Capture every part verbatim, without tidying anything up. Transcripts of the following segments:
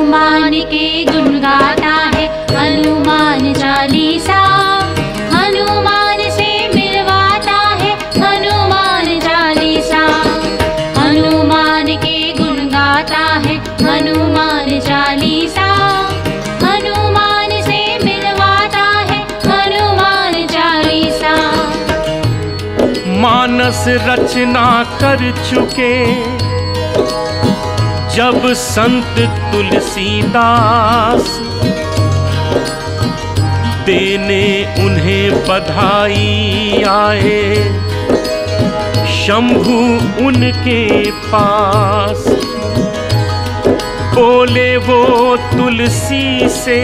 हनुमान के गुण गाता है हनुमान चालीसा। हनुमान से मिलवाता है हनुमान चालीसा। हनुमान के गुण गाता है हनुमान चालीसा। हनुमान से मिलवाता है हनुमान चालीसा। मानस रचना कर चुके जब संत तुलसीदास, देने उन्हें बधाई आए शंभु उनके पास। बोले वो तुलसी से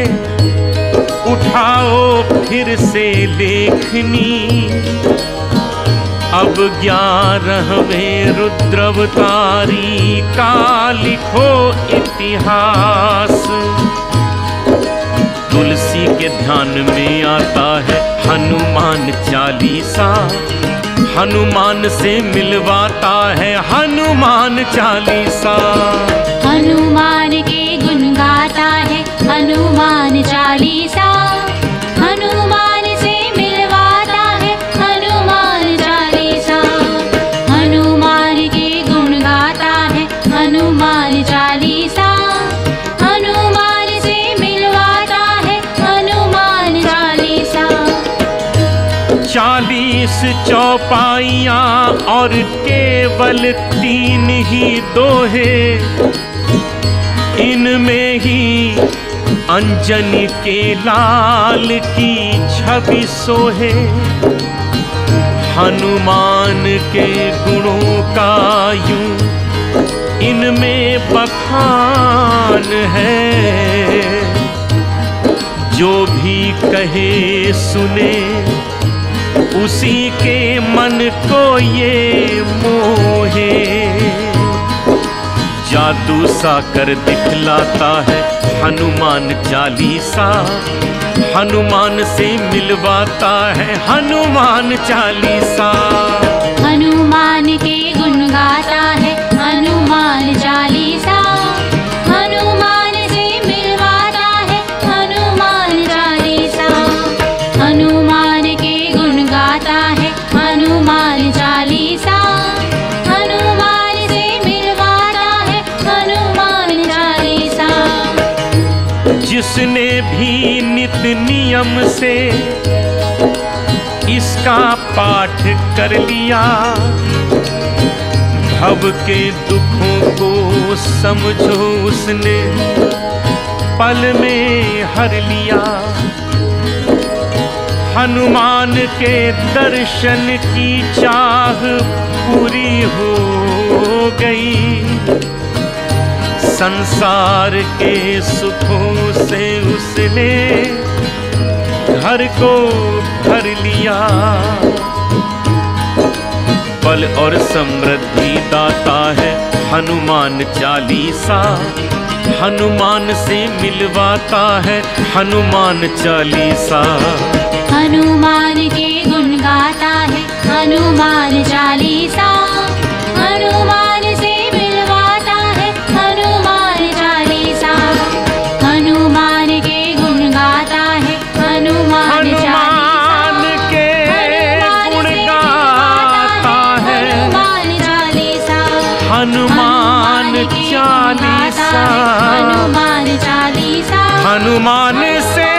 उठाओ फिर से लेखनी, अब ग्यारहवें रुद्रावतारी का लिखो इतिहास। तुलसी के ध्यान में आता है हनुमान चालीसा। हनुमान से मिलवाता है हनुमान चालीसा। हनुमान के गुण गाता है हनुमान चालीसा। हनुमान से मिलवाता है हनुमान चालीसा। हनुमान के गुण गाता है हनुमान चालीसा। हनुमान से मिलवाता है हनुमान चालीसा। चालीस चौपाइयाँ और केवल तीन ही दोहे, इनमें ही अंजनी के लाल की छवि सोहे। हनुमान के गुणों का यूं इनमें बखान है, जो भी कहे सुने उसी के मन को ये मोहे। जादू सा कर दिखलाता है हनुमान चालीसा। हनुमान से मिलवाता है हनुमान चालीसा। हनुमान के गुण गाता है हनुमान चालीसा। हनुमान से मिलवाता है हनुमान चालीसा। हनुमान के गुण गाता है हनुमान चालीसा। हनुमान से मिलवाता है हनुमान चालीसा। जिसने भी नित नियम से इसका पाठ कर लिया, भव के दुखों को समझो उसने पल में हर लिया। हनुमान के दर्शन की चाह पूरी हो गई। संसार के सुखों से उसने घर को भर लिया। बल और समृद्धि दाता है हनुमान चालीसा। हनुमान से मिलवाता है हनुमान चालीसा। हनुमान के गुण गाता है हनुमान चालीसा। हनुमान से मिलवाता है हनुमान चालीसा। हनुमान के गुण गाता है हनुमान चालीसा। हनुमान चालीसा। हनुमान चालीसा। हनुमान चालीसा। हनुमान से